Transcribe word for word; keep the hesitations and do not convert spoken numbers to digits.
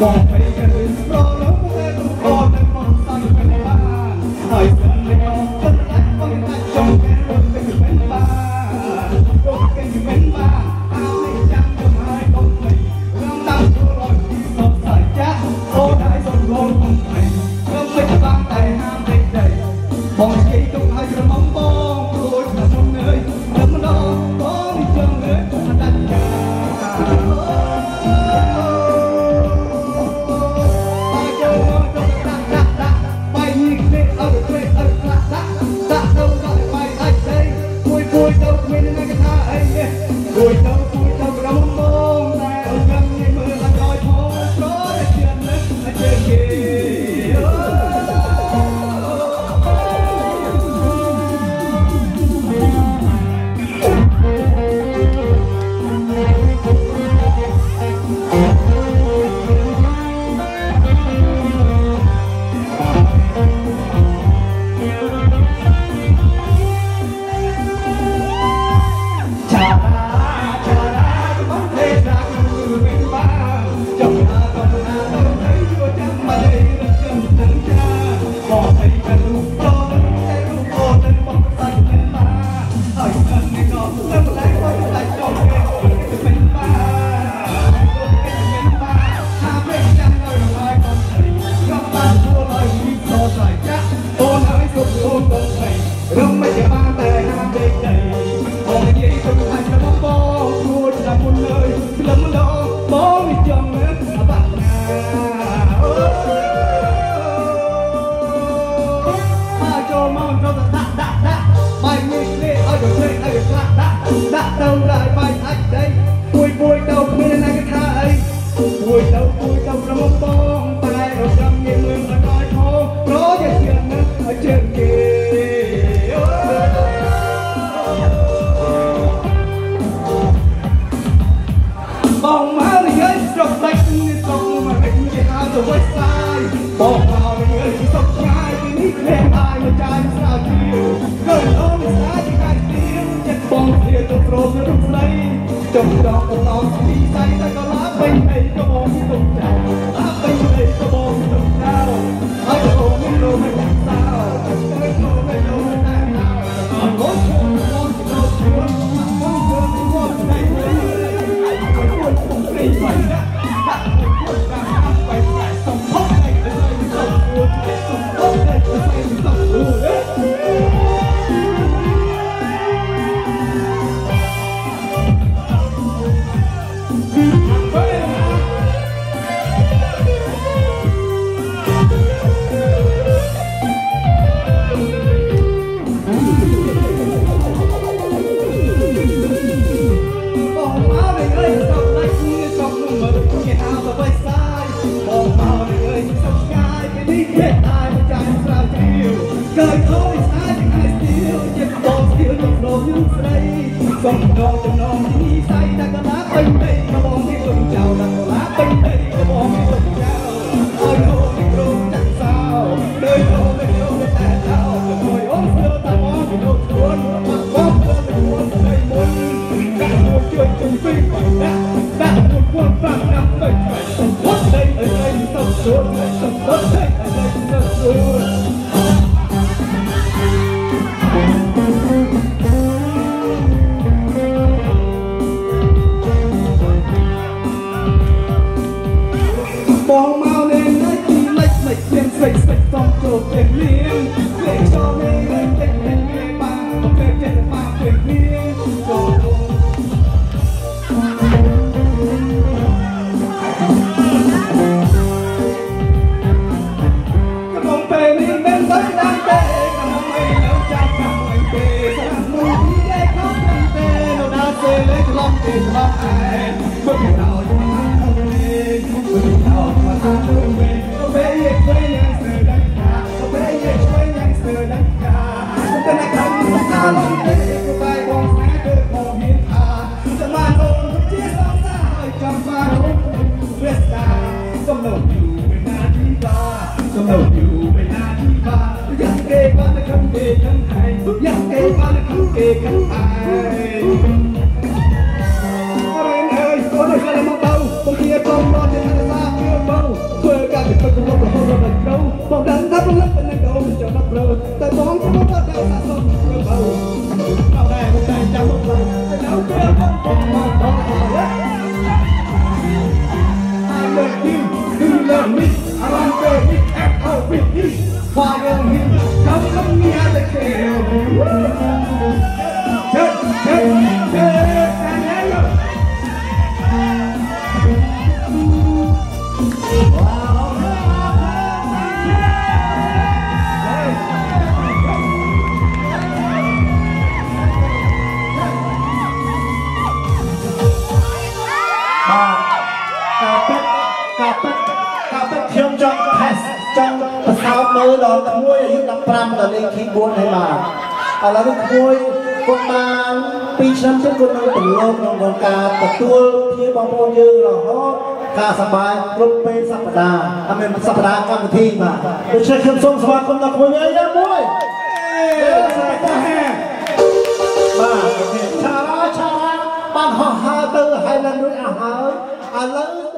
Hãy subscribe cho kênh Ghiền Mì Gõ để không bỏ lỡ những video hấp dẫn. ប់លឹកនៅដូនចុះដល់ព្រឹកតែបងចាំមកដល់សាសុំទៅបើអត់ដែរតែចាំមកដល់ទៅពេលបងមកដល់ហើយ I love you you love me I want to be happy with you follow him come come me as a kid hey hey hey trong sao mơ đó môi ở những năm trăm là lên khi buôn hay mà ở là lúc môi con ba pi năm trước con nuôi từng lông trong con cá tập tua như bao bao nhiêu là họ cá sập bài lúc bên sập đà anh em sập đà cam thi mà tôi chơi khiêm sông sập con tập môi nhớ nhớ môi mà cha cha ban họ hai từ hai lần nuôi à hai à lớn